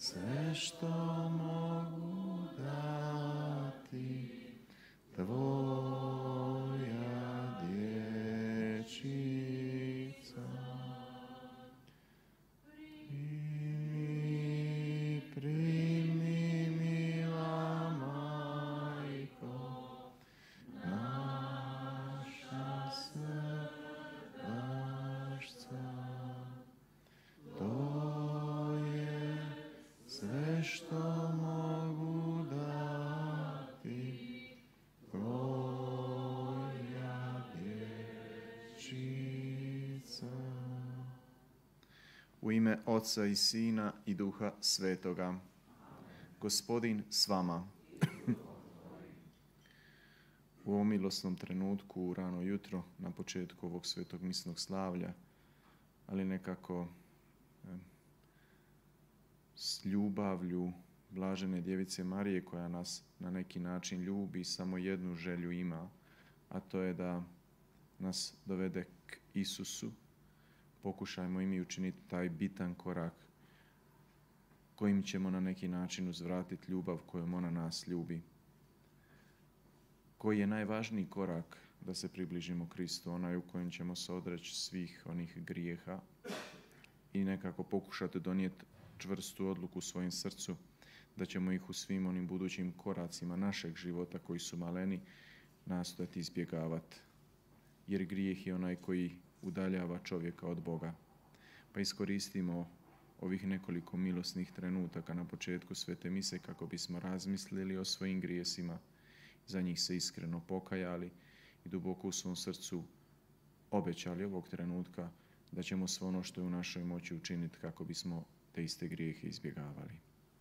sve što mogu dati, tvoja dječica. Primi, mila majko, naša srdašca. To je sve što mogu dati, tvoja dječica. U ime Oca i Sina i Duha Svetoga. Gospodin s vama. U ovom milosnom trenutku, u rano jutro, na početku ovog svetog misnog slavlja, ali nekako s ljubavlju blažene Djevice Marije, koja nas na neki način ljubi, samo jednu želju ima, a to je da nas dovede k Isusu. Pokušajmo i mi učiniti taj bitan korak kojim ćemo na neki način uzvratiti ljubav kojom ona nas ljubi. Koji je najvažniji korak da se približimo Kristu, onaj u kojem ćemo se odreći svih onih grijeha i nekako pokušati donijeti čvrstu odluku u svojem srcu da ćemo ih u svim onim budućim koracima našeg života koji su maleni nastojati izbjegavati. Jer grijeh je onaj koji udaljava čovjeka od Boga. Pa iskoristimo ovih nekoliko milosnih trenutaka na početku svete mise kako bismo razmislili o svojim grijesima, za njih se iskreno pokajali i duboko u svom srcu obećali ovog trenutka da ćemo sve ono što je u našoj moći učiniti kako bismo te iste grijehe izbjegavali.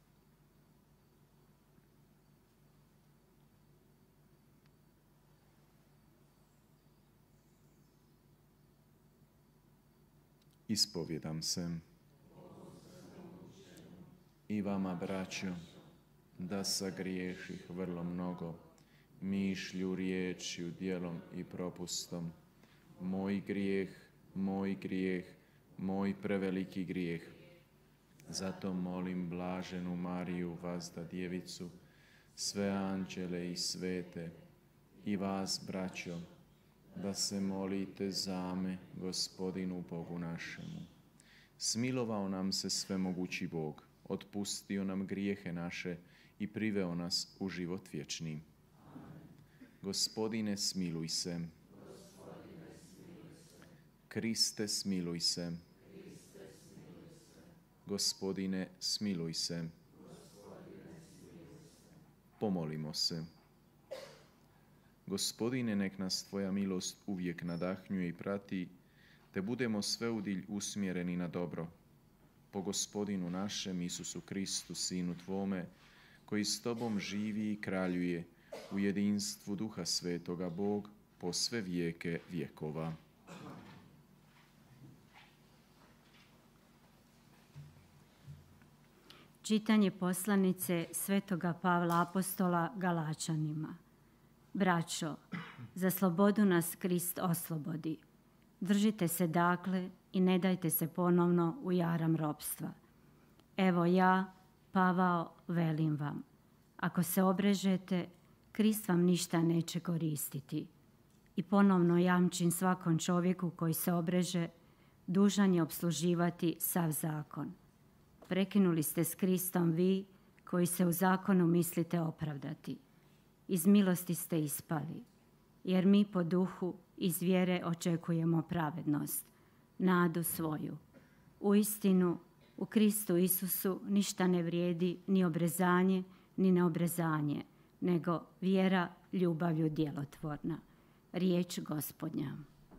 Ispovjedam se i vama, braćo, da sagriješih vrlo mnogo, mišlju, riječju, djelom i propustom. Moj grijeh, moj preveliki grijeh. Zato molim blaženu Mariju, vazda djevicu, sve anđele i svete i vas, braćo, da se molite za me, Gospodinu Bogu našemu. Smilovao nam se svemogući Bog, otpustio nam grijehe naše i priveo nas u život vječni. Gospodine, smiluj se. Kriste, smiluj se. Gospodine, smiluj se. Pomolimo se. Gospodine, nek nas tvoja milost uvijek nadahnjuje i prati, te budemo sveudilj usmjereni na dobro. Po Gospodinu našem Isusu Kristu, Sinu tvome, koji s tobom živi i kraljuje u jedinstvu Duha Svetoga, Bog, po sve vijeke vjekova. Čitanje poslanice Svetoga Pavla Apostola Galačanima. Braćo, za slobodu nas Krist oslobodi. Držite se dakle i ne dajte se ponovno u jaram ropstva. Evo ja, Pavao, velim vam. Ako se obrežete, Krist vam ništa neće koristiti. I ponovno jamčim svakom čovjeku koji se obreže, dužan je opsluživati sav zakon. Prekinuli ste s Kristom vi, koji se u zakonu mislite opravdati. Iz milosti ste ispali, jer mi po duhu iz vjere očekujemo pravednost, nadu svoju. Uistinu, u Kristu Isusu ništa ne vrijedi ni obrezanje, ni neobrezanje, nego vjera ljubavlju djelotvorna. Riječ Gospodnja.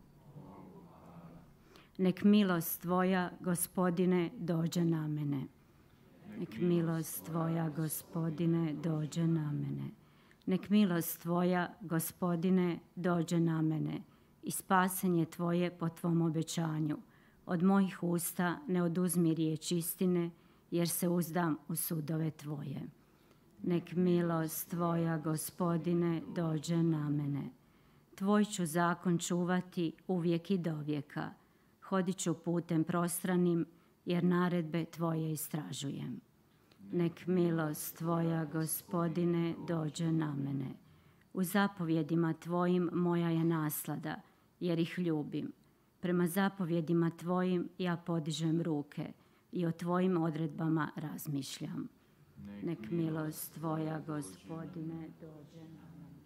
Nek milost tvoja, Gospodine, dođe na mene. Nek milost tvoja, Gospodine, dođe na mene. Nek milost tvoja, Gospodine, dođe na mene i spasenje tvoje po tvom obećanju. Od mojih usta ne oduzmi riječ istine, jer se uzdam u sudove tvoje. Nek milost tvoja, Gospodine, dođe na mene. Tvoj ću zakon čuvati uvijek i dovijeka. Hodit ću putem prostranim, jer naredbe tvoje istražujem. Nek milost Tvoja, Gospodine, dođe na mene. U zapovjedima Tvojim moja je naslada, jer ih ljubim. Prema zapovjedima Tvojim ja podižem ruke i o Tvojim odredbama razmišljam. Nek milost Tvoja, Gospodine, dođe na mene.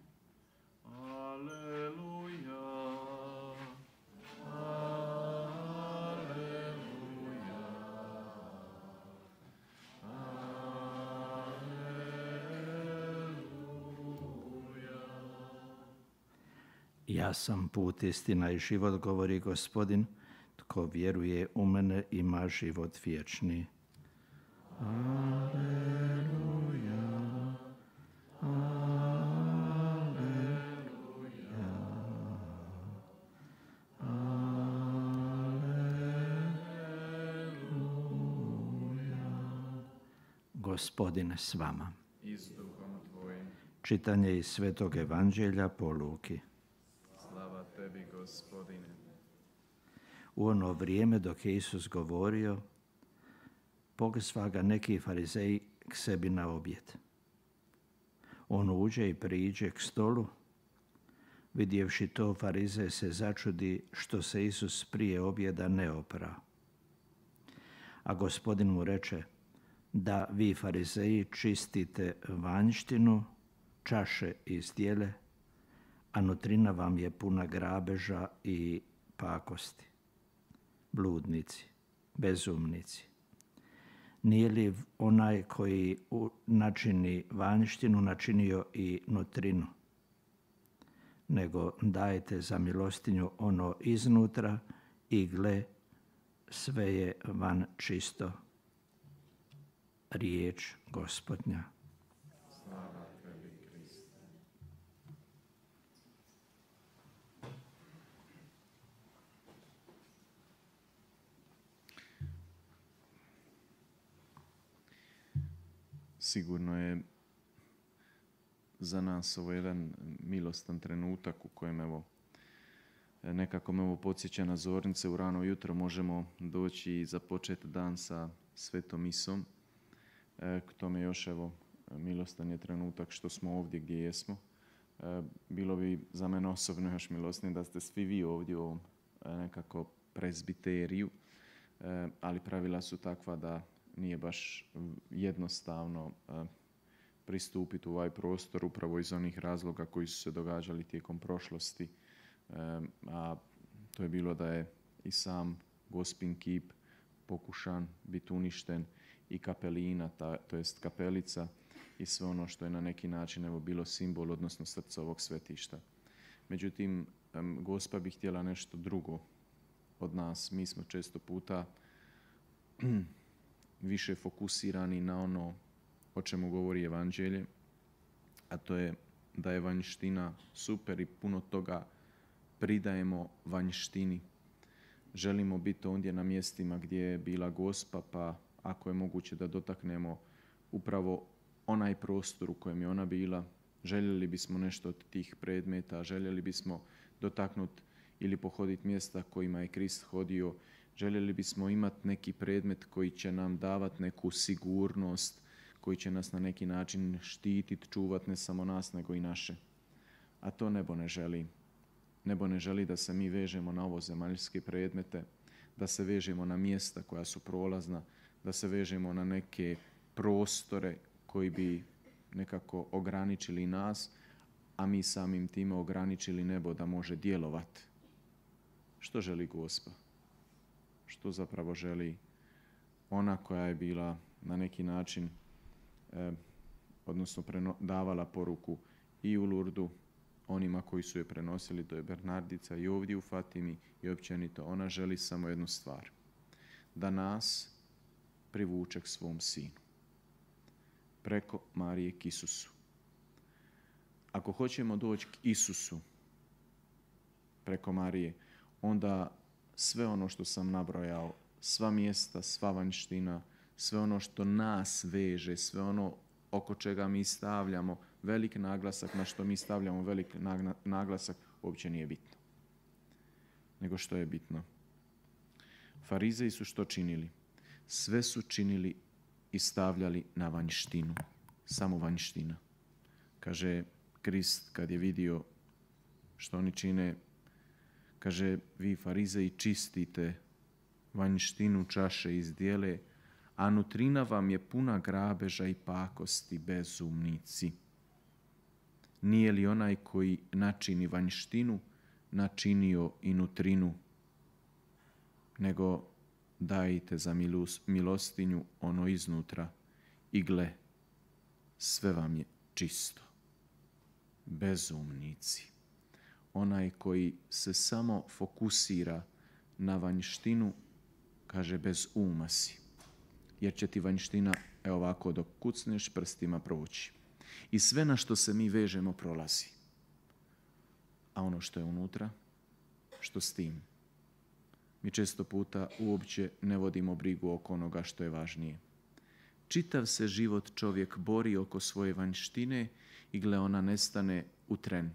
Aleluja. Ja sam put, istina i život, govori Gospodin. Tko vjeruje u mene ima život vječni. Aleluja, aleluja, aleluja. Gospodine s vama. I s duhom Tvojim. Čitanje iz Svetog Evanđelja po Luki. Slava Tebi, Gospodine. U ono vrijeme dok je Isus govorio, pozva ga neki farizeji k sebi na objed. On uđe i priđe k stolu. Vidjevši to, farizej se začudi što se Isus prije objeda ne opra. A Gospodin mu reče da vi farizeji čistite vanjštinu, čaše i zdjele, a nutrina vam je puna grabeža i pakosti. Bludnici, bezumnici. Nije li onaj koji načini vanjštinu načinio i nutrinu? Nego dajete za milostinju ono iznutra i gle, sve je van čisto. Riječ Gospodnja. Slava Tebi, Kriste. Sigurno je za nas ovo jedan milostan trenutak u kojem nekako me podsjeća na zornice. U rano jutro možemo doći i započeti dan sa svetom misom. K tome još milostan je trenutak što smo ovdje gdje jesmo. Bilo bi za mene osobno još milosnije da ste svi vi ovdje u ovom nekako prezbiteriju, ali pravila su takva da nije baš jednostavno pristupiti u ovaj prostor upravo iz onih razloga koji su se događali tijekom prošlosti. A to je bilo da je i sam Gospin kip pokušan biti uništen i kapelina, to jest kapelica i sve ono što je na neki način bilo simbol, odnosno srce ovog svetišta. Međutim, Gospa bi htjela nešto drugo od nas. Mi smo često puta više fokusirani na ono o čemu govori Evanđelje, a to je da je vanjština super i puno toga pridajemo vanjštini. Želimo biti ondje na mjestima gdje je bila Gospa, pa ako je moguće da dotaknemo upravo onaj prostor u kojem je ona bila. Željeli bismo nešto od tih predmeta, željeli bismo dotaknuti ili pohoditi mjesta kojima je Krist hodio. Željeli bismo imati neki predmet koji će nam davati neku sigurnost, koji će nas na neki način štititi, čuvati ne samo nas nego i naše. A to nebo ne želi. Nebo ne želi da se mi vežemo na ovozemaljske predmete, da se vežemo na mjesta koja su prolazna, da se vežemo na neke prostore koji bi nekako ograničili nas, a mi samim time ograničili nebo da može djelovati. Što želi Gospa? Što zapravo želi ona koja je bila na neki način, odnosno davala poruku i u Lurdu, onima koji su je prenosili, to je Bernardica, i ovdje u Fatimi i općenito. Ona želi samo jednu stvar, da nas privuče k svom sinu. Preko Marije k Isusu. Ako hoćemo doći k Isusu preko Marije, onda sve ono što sam nabrojao, sva mjesta, sva vanjština, sve ono što nas veže, sve ono oko čega mi stavljamo velik naglasak, na što mi stavljamo velik naglasak, uopće nije bitno. Nego što je bitno? Farizeji su što činili? Sve su činili i stavljali na vanjštinu. Samo vanjština. Kaže, Krist kad je vidio što oni čine, kaže, vi farizeji čistite vanjštinu čaše iz zdjele, a nutrina vam je puna grabeža i pakosti, bezumnici. Nije li onaj koji načini vanjštinu načinio i nutrinu, nego dajte za milostinju ono iznutra i gle, sve vam je čisto. Bezumnici. Onaj koji se samo fokusira na vanjštinu, kaže, bez uma si. Jer će ti vanjština, ovako dok kucneš prstima proći. I sve na što se mi vežemo prolazi. A ono što je unutra, što s tim? Mi često puta uopće ne vodimo brigu oko onoga što je važnije. Čitav se život čovjek bori oko svoje vanjštine i gle, ona nestane u tren.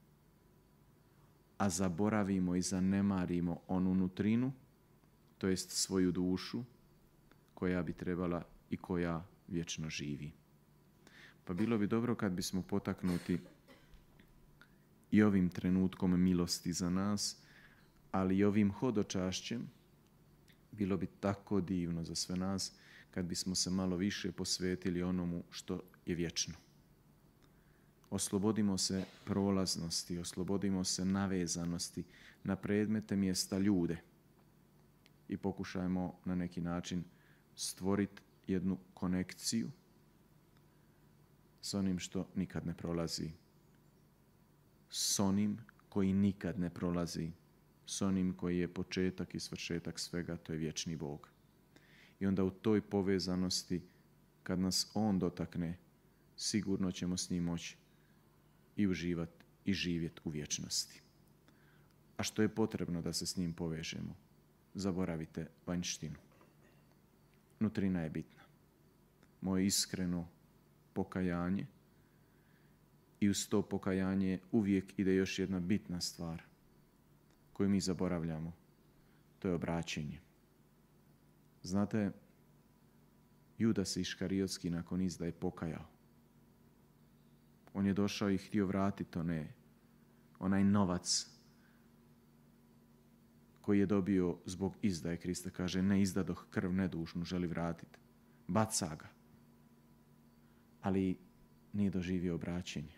A zaboravimo i zanemarimo onu nutrinu, to jest svoju dušu, koja bi trebala i koja vječno živi. Pa bilo bi dobro kad bismo potaknuti i ovim trenutkom milosti za nas, ali i ovim hodočašćem, bilo bi tako divno za sve nas kad bismo se malo više posvetili onomu što je vječno. Oslobodimo se prolaznosti, oslobodimo se navezanosti na predmete, mjesta, ljude i pokušajmo na neki način stvoriti jednu konekciju s onim što nikad ne prolazi, s onim koji nikad ne prolazi, s onim koji je početak i svršetak svega, to je vječni Bog. I onda u toj povezanosti, kad nas On dotakne, sigurno ćemo s njim moći i uživati i živjeti u vječnosti. A što je potrebno da se s njim povežemo? Zaboravite vanjštinu. Nutrina je bitna. Moje iskreno pokajanje i uz to pokajanje uvijek ide još jedna bitna stvar koju mi zaboravljamo. To je obraćenje. Znate, Judas Iškariotski nakon izdaje pokajao. On je došao i htio vratiti onaj novac koji je dobio zbog izdaje Krista. Kaže, ne izdadoh krv nedužnu, želi vratiti. Baca ga. Ali nije doživio obraćenje.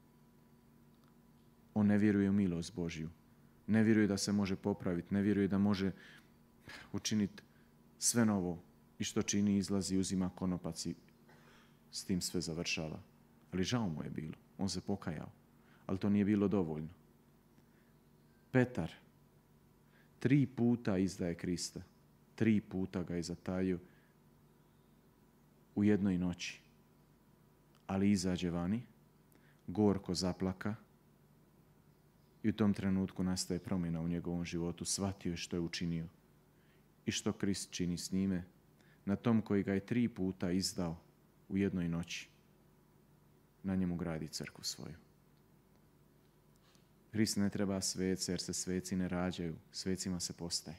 On ne vjeruje u milost Božju. Ne vjeruje da se može popraviti. Ne vjeruje da može učiniti sve novo. I što čini, izlazi, uzima konopac i s tim sve završava. Ali žao mu je bilo. On se pokajao. Ali to nije bilo dovoljno. Petar 3 puta izdaje Krista. 3 puta ga je zatajio u jednoj noći. Ali izađe vani, gorko zaplaka i u tom trenutku nastaje promjena u njegovom životu. Shvatio je što je učinio i što Krist čini s njime, na tom koji ga je 3 puta izdao u jednoj noći. Na njemu gradi crkvu svoju. Krist ne treba svece, jer se sveci ne rađaju, svecima se postaje.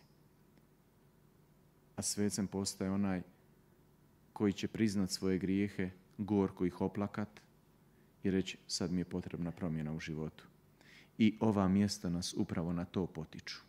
A svecem postaje onaj koji će priznat svoje grijehe, gorko ih oplakat i reći, sad mi je potrebna promjena u životu. I ova mjesta nas upravo na to potiču.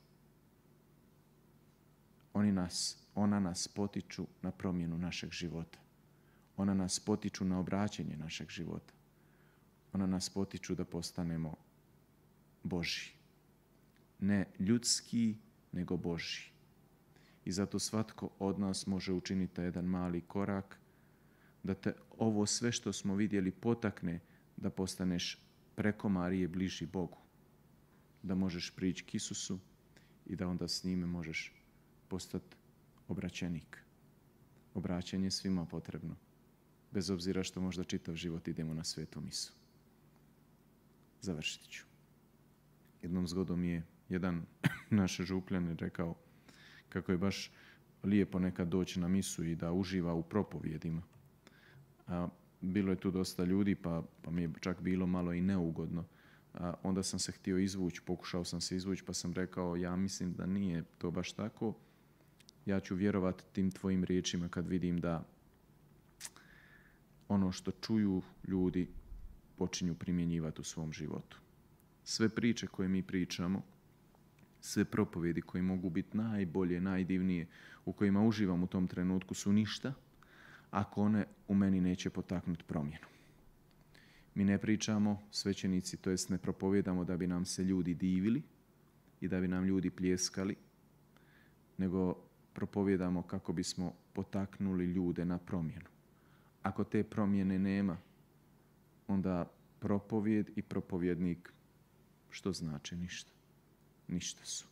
Ona nas potiču na promjenu našeg života. Ona nas potiču na obraćenje našeg života. Ona nas potiču da postanemo Božji. Ne ljudski, nego Božji. I zato svatko od nas može učiniti jedan mali korak da te ovo sve što smo vidjeli potakne da postaneš preko Marije bliži Bogu. Da možeš prići k Isusu i da onda s njime možeš postati obraćenik. Obraćanje je svima potrebno. Bez obzira što možda čitav život idemo na svetu misu. Završit ću. Jednom zgodom je jedan naš župljanin rekao kako je baš lijepo nekad doći na misu i da uživa u propovjedima. A bilo je tu dosta ljudi, pa mi je čak bilo malo i neugodno. Onda sam se htio izvući, pokušao sam se izvući, pa sam rekao, ja mislim da nije to baš tako. Ja ću vjerovati tim tvojim riječima kad vidim da ono što čuju ljudi počinju primjenjivati u svom životu. Sve priče koje mi pričamo, sve propovjedi koje mogu biti najbolje, najdivnije, u kojima uživam u tom trenutku su ništa, ako one u meni neće potaknuti promjenu. Mi ne pričamo, svećenici, to jest ne propovijedamo da bi nam se ljudi divili i da bi nam ljudi pljeskali, nego propovijedamo kako bismo potaknuli ljude na promjenu. Ako te promjene nema, onda propovjed i propovjednik, što znači ništa? Ništa su.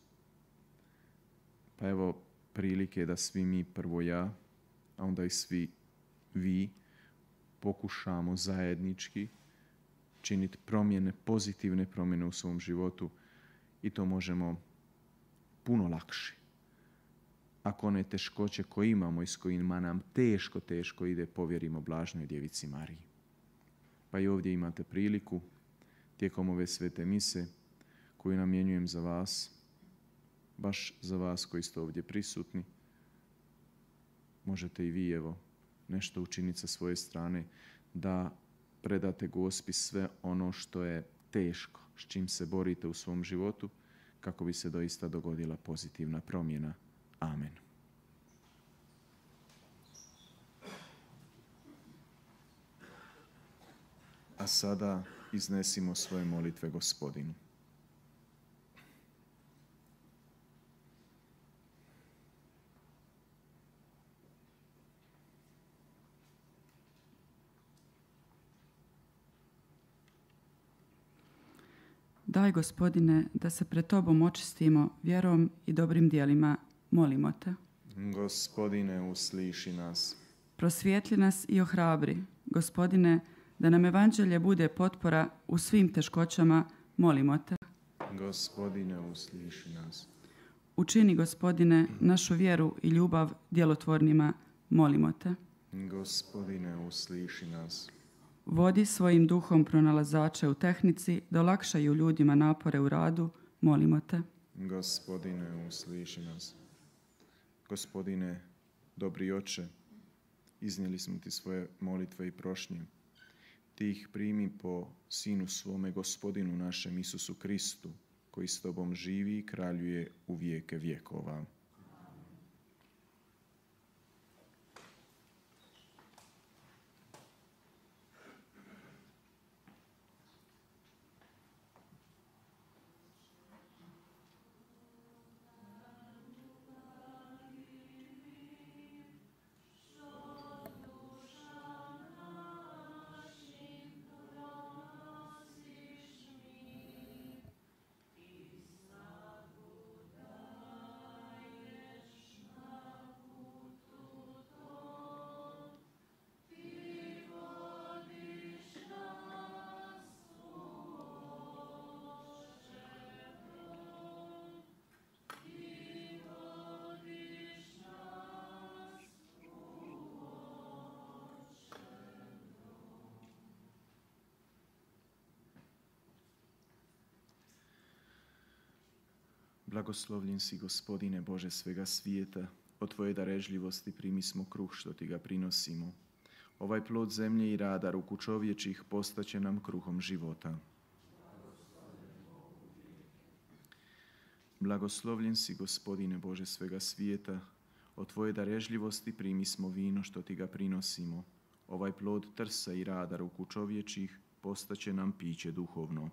Pa evo prilike da svi mi, prvo ja, a onda i svi vi, pokušamo zajednički činiti promjene, pozitivne promjene u svom životu i to možemo puno lakše. Ako one teškoće koje imamo i s kojima nam teško ide, povjerimo blažnoj djevici Mariji. Pa i ovdje imate priliku tijekom ove svete mise koju namjenjujem za vas, baš za vas koji ste ovdje prisutni. Možete i vi nešto učiniti sa svoje strane da predate Gospi sve ono što je teško, s čim se borite u svom životu, kako bi se doista dogodila pozitivna promjena. Amen. A sada iznesimo svoje molitve Gospodinu. Daj, Gospodine, da se pred Tobom očistimo vjerom i dobrim djelima, molimo Te. Gospodine, usliši nas. Prosvijetli nas i ohrabri, Gospodine, da nam evanđelje bude potpora u svim teškoćama, molimo Te. Gospodine, usliši nas. Učini, Gospodine, našu vjeru i ljubav djelotvornima, molimo Te. Gospodine, usliši nas. Vodi svojim duhom pronalazače u tehnici, da olakšaju ljudima napore u radu, molimo Te. Gospodine, usliši nas. Gospodine, dobri oče, iznijeli smo Ti svoje molitve i prošnje. Ti ih primi po Sinu svome, Gospodinu našem Isusu Kristu, koji s Tobom živi i kraljuje u vijeke vjekova. Blagoslovljen si, Gospodine Bože svega svijeta, od Tvoje darežljivosti primi smo kruh što Ti ga prinosimo. Ovaj plod zemlje i rada ruku čovječih postaće nam kruhom života. Blagoslovljen si, Gospodine Bože svega svijeta, od Tvoje darežljivosti primi smo vino što Ti ga prinosimo. Ovaj plod trsa i rada ruku čovječih postaće nam piće duhovno.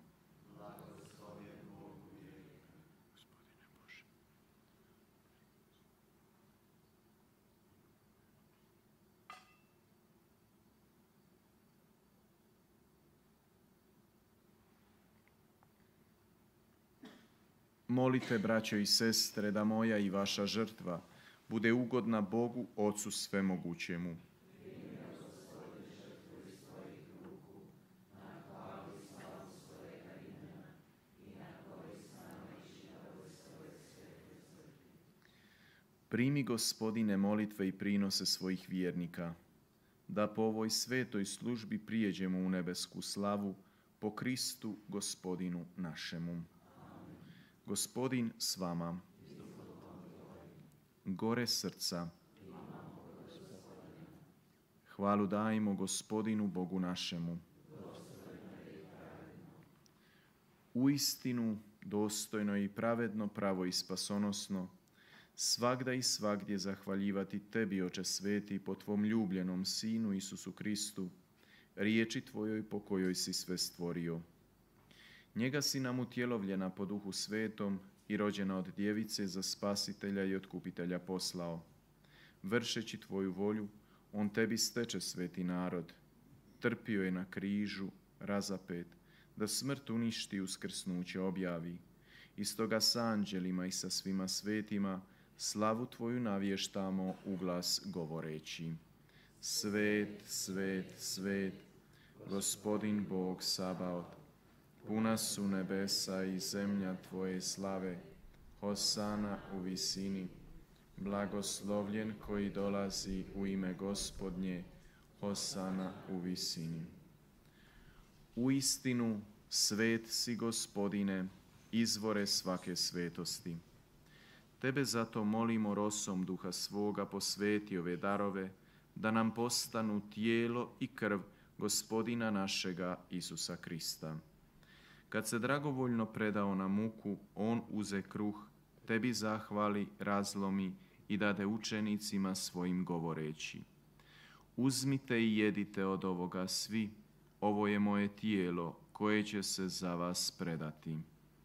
Molite, braćo i sestre, da moja i vaša žrtva bude ugodna Bogu, Ocu svemogućemu. Primi, Gospodine, molitve i prinose svojih vjernika, da po ovoj svetoj službi prijeđemo u nebesku slavu, po Kristu, Gospodinu našemu. Gospodin s vama. Gore srca. Hvalu dajmo Gospodinu Bogu našemu. Uistinu, dostojno i pravedno, pravo i spasonosno, svagda i svagdje zahvaljivati Tebi, Oče sveti, po Tvom ljubljenom Sinu Isusu Kristu, riječi Tvojoj po kojoj si sve stvorio. Njega si nam utjelovljena po Duhu Svetom i rođena od djevice za spasitelja i otkupitelja poslao. Vršeći Tvoju volju, on Tebi steče sveti narod. Trpio je na križu, razapet, da smrt uništi, uskrsnuće objavi. I stoga sa anđelima i sa svima svetima slavu Tvoju navještamo u glas govoreći: Svet, svet, svet, Gospodin Bog Sabaot, puna su nebesa i zemlja Tvoje slave. Hosana u visini, blagoslovljen koji dolazi u ime Gospodnje. Hosana u visini. Uistinu, svet si, Gospodine, izvore svake svetosti. Tebe zato molimo rosom Duha svoga posveti ove darove, da nam postanu tijelo i krv Gospodina našega Isusa Krista. Kad se dragovoljno predao na muku, on uze kruh, Tebi zahvali, razlomi i dade učenicima svojim govoreći: Uzmite i jedite od ovoga svi, ovo je moje tijelo koje će se za vas predati.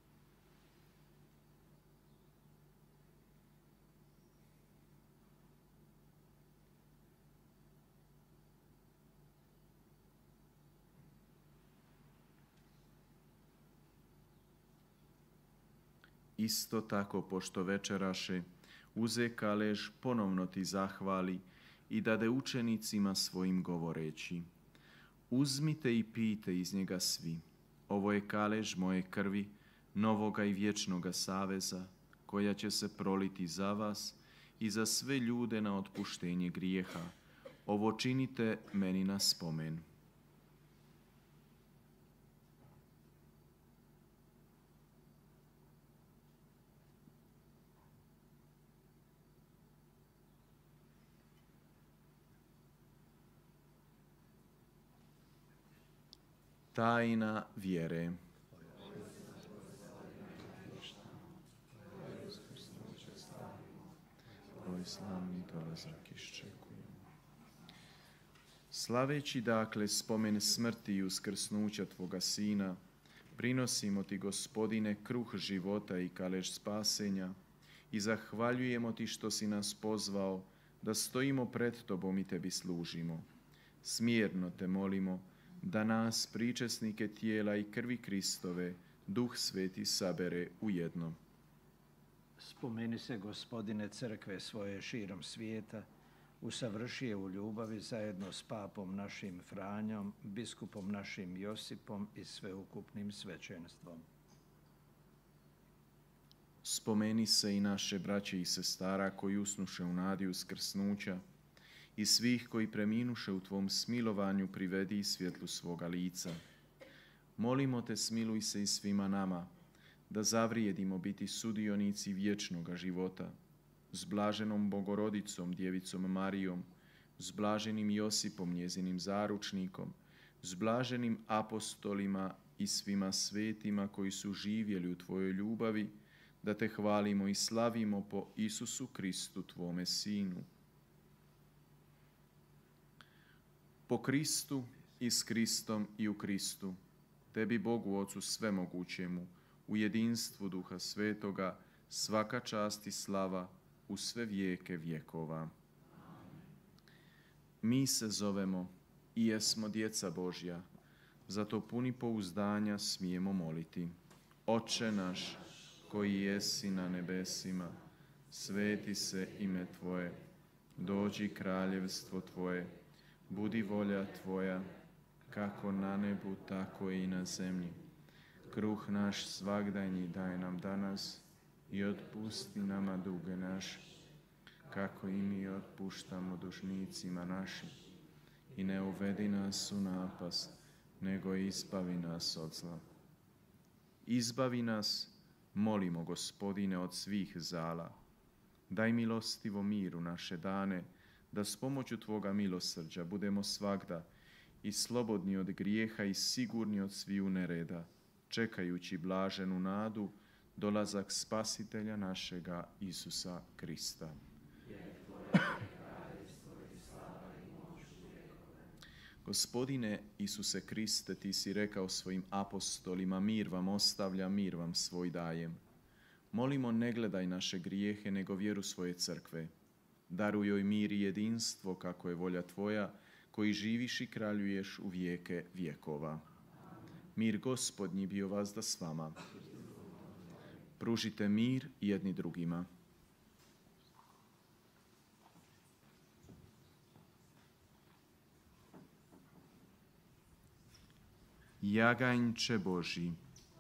Isto tako, pošto večeraše, uze kalež, ponovno Ti zahvali i dade učenicima svojim govoreći: Uzmite i pijte iz njega svi. Ovo je kalež moje krvi, novoga i vječnoga saveza, koja će se proliti za vas i za sve ljude na otpuštenje grijeha. Ovo činite meni na spomen. Tajna vjere. Tvoj slavni dolazak iščekujem. Slaveći dakle spomen smrti i uskrsnuća Tvoga Sina, prinosimo Ti, Gospodine, kruh života i kalež spasenja i zahvaljujemo Ti što si nas pozvao da stojimo pred Tobom i Tebi služimo. Smjerno Te molimo da nas, pričesnike tijela i krvi Kristove, Duh Sveti sabere u jedno. Spomeni se, Gospodine, crkve svoje širom svijeta, usavrši je u ljubavi zajedno s papom našim Franjom, biskupom našim Josipom i sveukupnim svećenstvom. Spomeni se i naše braće i sestara koji usnuše u nadi uskrsnuća i svih koji preminuše u Tvom smilovanju privedi svjetlu svoga lica. Molimo Te, smiluj se i svima nama, da zavrijedimo biti sudionici vječnoga života, s blaženom Bogorodicom, Djevicom Marijom, s blaženim Josipom, njezinim zaručnikom, s blaženim apostolima i svima svetima koji su živjeli u Tvojoj ljubavi, da Te hvalimo i slavimo po Isusu Kristu, Tvome Sinu. Po Kristu i s Kristom i u Kristu, Tebi, Bogu Ocu svemogućemu, u jedinstvu Duha Svetoga, svaka čast i slava u sve vijeke vjekova. Mi se zovemo i jesmo djeca Božja, zato puni pouzdanja smijemo moliti: Oče naš, koji jesi na nebesima, sveti se ime Tvoje, dođi kraljevstvo Tvoje, budi volja Tvoja, kako na nebu, tako i na zemlji. Kruh naš svagdanji daj nam danas i otpusti nama duge naše, kako i mi otpuštamo dužnicima našim. I ne uvedi nas u napast, nego izbavi nas od zla. Izbavi nas, molimo, Gospodine, od svih zala. Daj milostivo miru naše dane, da s pomoću Tvoga milosrđa budemo svagda i slobodni od grijeha i sigurni od sviju nereda, čekajući blaženu nadu, dolazak Spasitelja našega Isusa Krista. Gospodine Isuse Kriste, Ti si rekao svojim apostolima, mir vam ostavljam, mir vam svoj dajem. Molimo, ne gledaj naše grijehe, nego vjeru svoje crkve. Daruj joj mir i jedinstvo, kako je volja Tvoja, koji živiš i kraljuješ u vijeke vjekova. Mir Gospodnji bio vazda s vama. Pružite mir jedni drugima. Jaganjče Božji,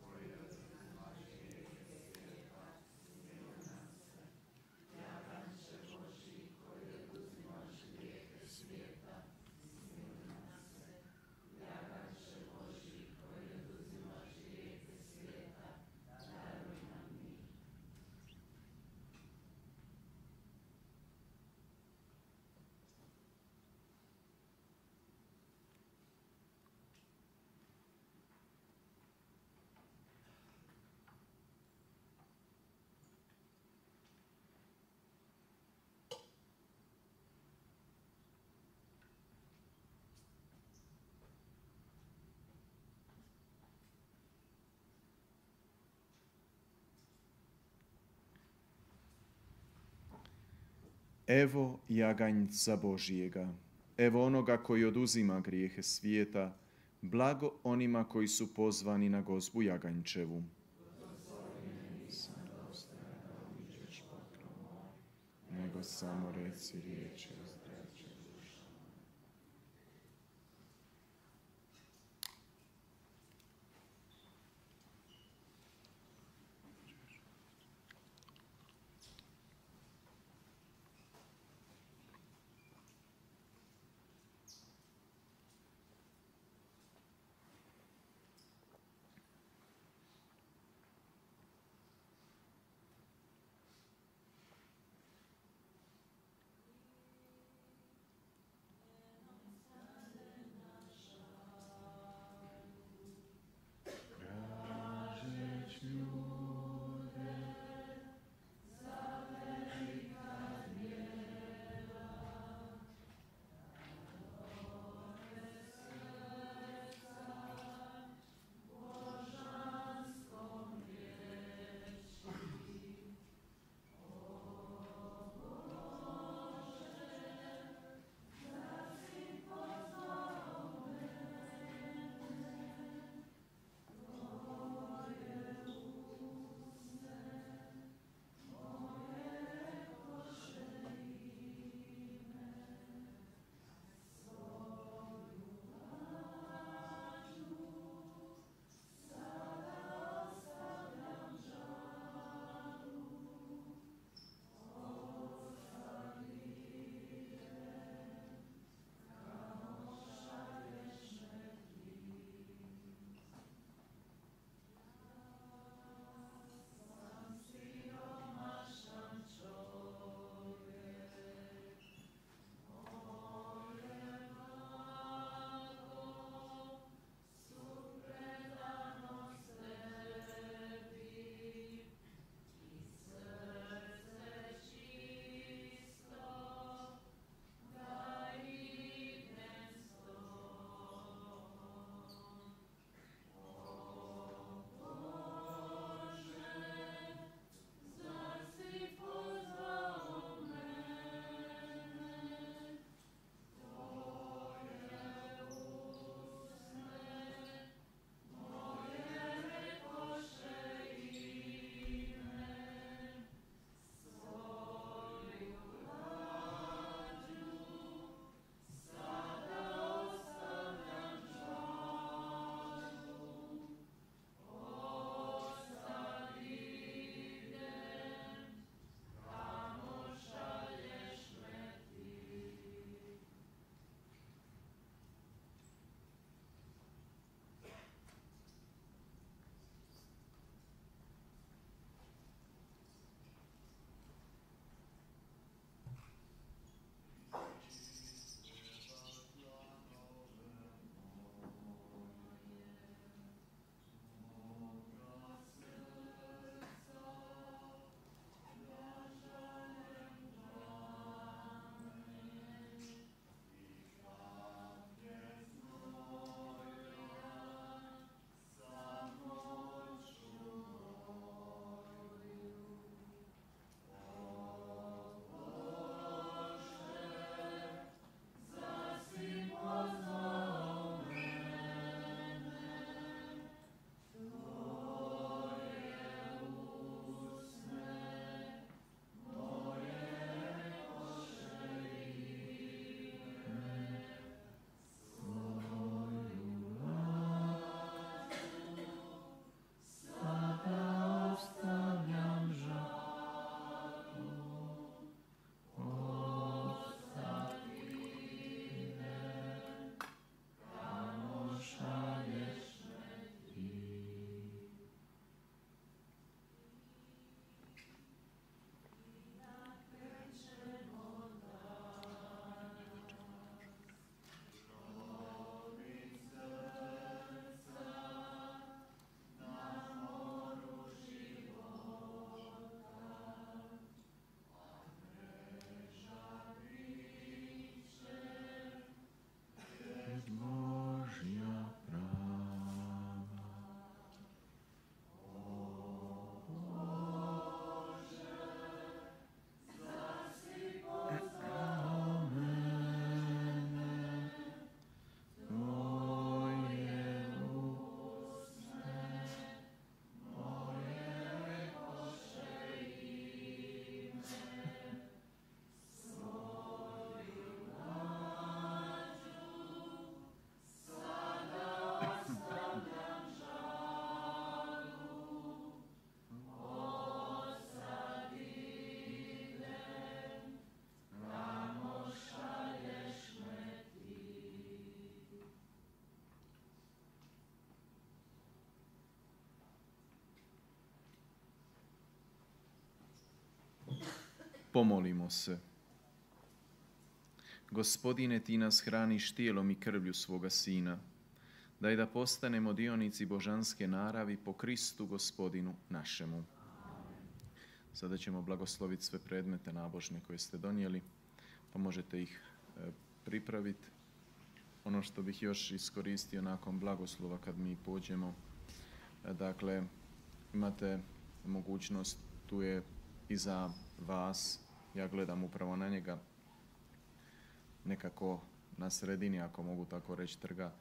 evo jaganjca Božijega, evo onoga koji oduzima grijehe svijeta, blago onima koji su pozvani na gozbu jaganjčevu. Nego samo reci riječ. Pomolimo se. Gospodine, ti nas hraniš tijelom i krvlju svoga Sina. Daj da postanemo dionici božanske naravi po Kristu Gospodinu našemu. Sada ćemo blagosloviti sve predmete nabožne koje ste donijeli, pa možete ih pripraviti. Ono što bih još iskoristio nakon blagoslova kad mi pođemo, dakle, imate mogućnost, tu je iza vas, ja gledam upravo na njega, nekako na sredini, ako mogu tako reći, trga,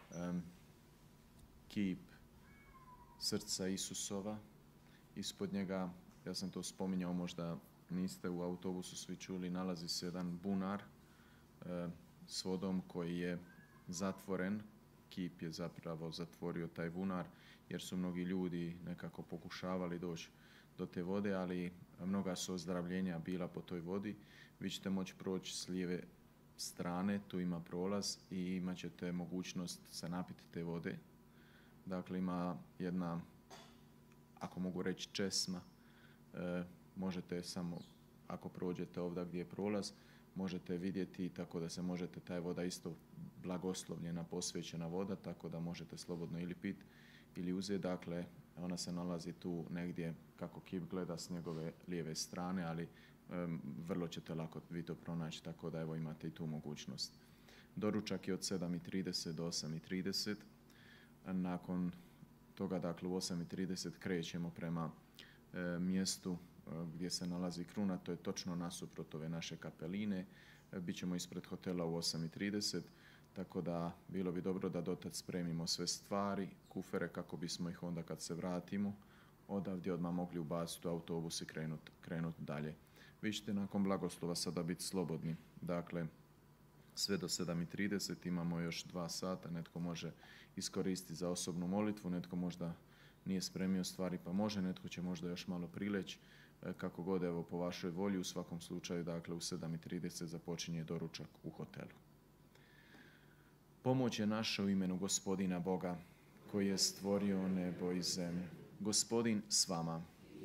kip srca Isusova. Ispod njega, ja sam to spominjao, možda niste u autobusu svi čuli, nalazi se jedan bunar s vodom koji je zatvoren. Kip je zapravo zatvorio taj bunar jer su mnogi ljudi nekako pokušavali doći do te vode, ali mnoga su ozdravljenja bila po toj vodi. Vi ćete moći proći s lijeve strane, tu ima prolaz i imat ćete mogućnost se napiti te vode. Dakle, ima jedna, ako mogu reći, česma. Možete samo, ako prođete ovdje gdje je prolaz, možete vidjeti, tako da se možete, ta je voda isto blagoslovljena, posvećena voda, tako da možete slobodno ili piti ili uzeti. Dakle, ona se nalazi tu negdje, kako kip gleda s njegove lijeve strane, ali vrlo ćete lako vi to pronaći, tako da evo imate i tu mogućnost. Doručak je od 7:30 do 8:30. Nakon toga, dakle, u 8:30 krećemo prema mjestu gdje se nalazi kruna, to je točno nasuprot ove naše kapeline. Bićemo ispred hotela u 8:30, tako da bilo bi dobro da dotad spremimo sve stvari, kufere, kako bismo ih onda kad se vratimo odavdje odmah mogli ubaciti u autobus i krenut dalje. Vi ćete nakon blagoslova sada biti slobodni. Dakle, sve do 7:30 imamo još 2 sata, netko može iskoristiti za osobnu molitvu, netko možda nije spremio stvari pa može, netko će možda još malo prileći, kako god, evo, po vašoj volji. U svakom slučaju, dakle, u 7:30 započinje doručak u hotelu. Pomoć je naša u imenu Gospodina Boga, koji je stvorio nebo i zemlju. Gospodin s vama.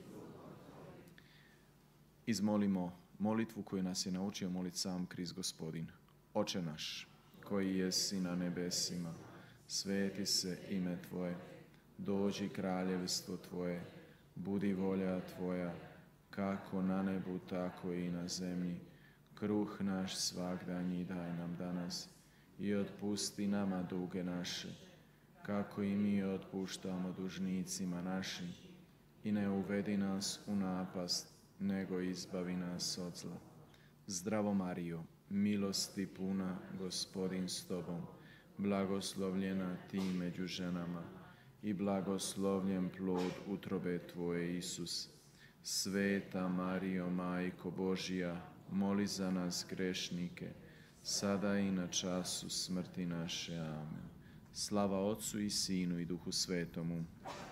Izmolimo molitvu koju nas je naučio moliti sam Krist Gospodin. Oče naš, koji jesi na nebesima, sveti se ime Tvoje, dođi kraljevstvo Tvoje, budi volja Tvoja, kako na nebu, tako i na zemlji. Kruh naš svagdanji daj nam danas i otpusti nama duge naše, kako i mi otpuštamo dužnicima našim. I ne uvedi nas u napast, nego izbavi nas od zla. Zdravo Marijo, milosti puna, Gospodin s Tobom, blagoslovljena ti među ženama i blagoslovljen plod utrobe Tvoje, Isus. Sveta Marijo, Majko Božija, moli za nas grešnike, sada i na času smrti naše. Amen. Slava Otcu i Sinu i Duhu Svetomu.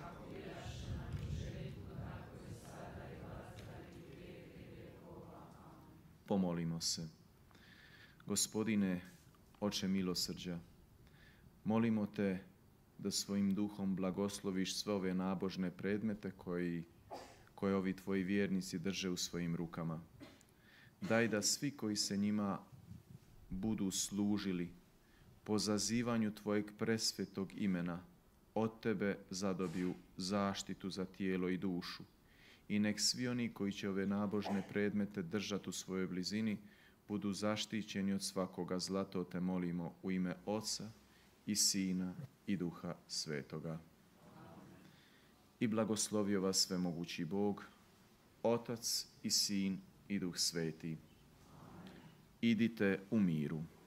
Pomolimo se. Gospodine, Oče milosrđa, molimo Te da svojim duhom blagosloviš sve ove nabožne predmete koje ovi Tvoji vjernici drže u svojim rukama. Daj da svi koji se njima budu služili po zazivanju Tvojeg presvetog imena od Tebe zadobiju zaštitu za tijelo i dušu. I nek svi oni koji će ove nabožne predmete držati u svojoj blizini budu zaštićeni od svakoga zla. To Te molimo u ime Oca i Sina i Duha Svetoga. I blagoslovio vas svemogući Bog, Otac i Sin i Duh Sveti. Idite u miru.